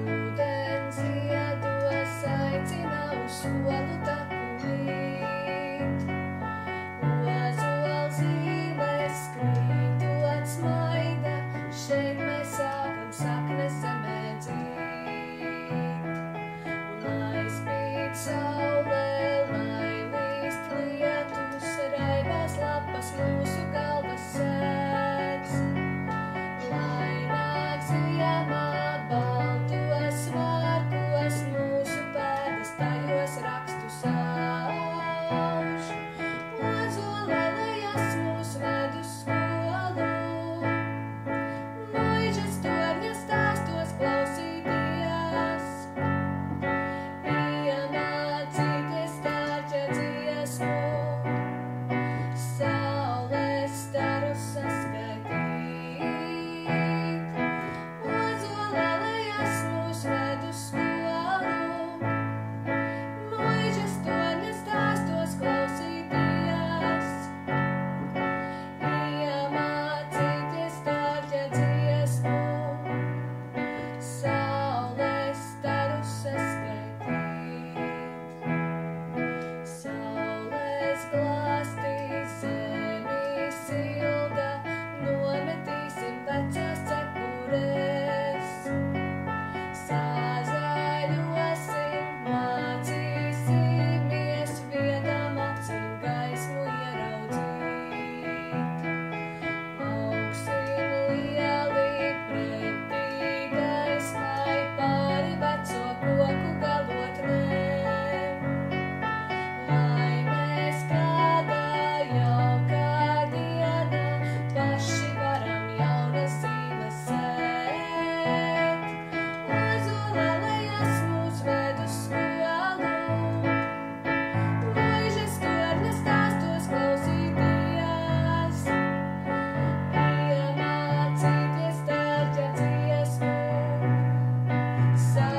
ūdens iedos aicina uz solu taku mīt. Ozols zīles krītot smaida, šeit mēs sākam saknes zemē dzīt. Un lai spīd saule, lai līst lietus, raibās lapas mūsu galvas sēdz. Lai nāk ziemā baltos vārkos, mūsu pēdas tajos rakstus auž. Ozolē lejas mūsu ved uz skolu, muižas torņa stāstos klausīties. Iemācīties dārģa dziesmu, saules staru saskaitīt. Ozolē lejas mūsu ved uz skolu, muižas torņa stāstos klausīties. Iemācīties dārģa dziesmu, saules staru saskaitīt. Saules glāstīs zemi silda, nometīsim vecās cepures. Sāzaļosim, mācīsimies viedām acīm gaismu ieraudzīt. Augsim lieli pretī gaismai pāri veco koku galotnēm. Lai mēs kādā jaukā dienā paši varam jaunas zīmes sēt. Ozolē lejas mūs ved uz skolu, muižas torņa stāstos klausīties. Iemācīties dārģa dziesmu,